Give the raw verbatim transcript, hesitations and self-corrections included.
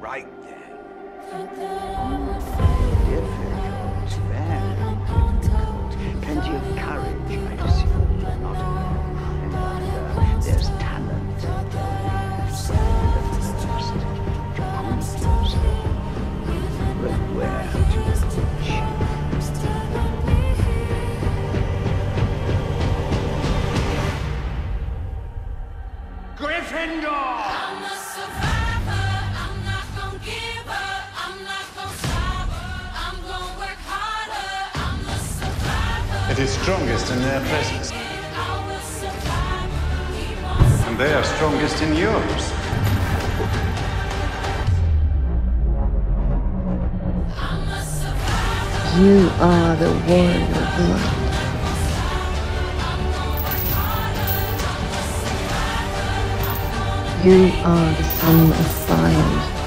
Right then. Difficult, very difficult. Plenty of courage, I assume, not and uh, there's talent and the thirst to prove yourself. But where to approach? Gryffindor! I'm a survivor. I'm not gonna give up. I'm not gonna stop. I'm gonna work harder. I'm a survivor. It is strongest in their presence, I'm a survivor. and they are strongest in yours. I'm a survivor. You are the warrior of light. You are the son of fire.